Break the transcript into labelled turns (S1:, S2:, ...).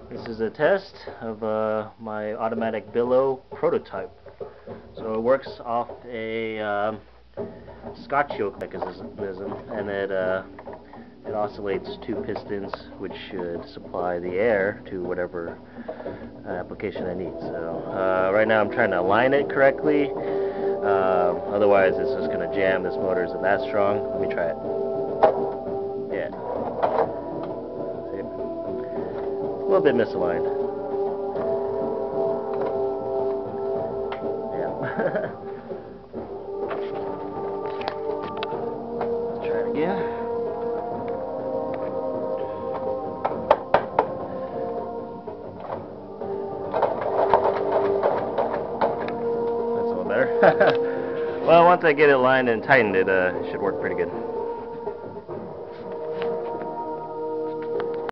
S1: This is a test of my automatic billow prototype. So it works off a Scotch yoke mechanism, and it oscillates two pistons, which should supply the air to whatever application I need. So right now I'm trying to align it correctly. Otherwise it's just going to jam. This motor isn't that strong. Let me try it. Yeah. See? A little bit misaligned. Yeah. Let's try it again. That's a little better. Well, once I get it aligned and tightened, it should work pretty good.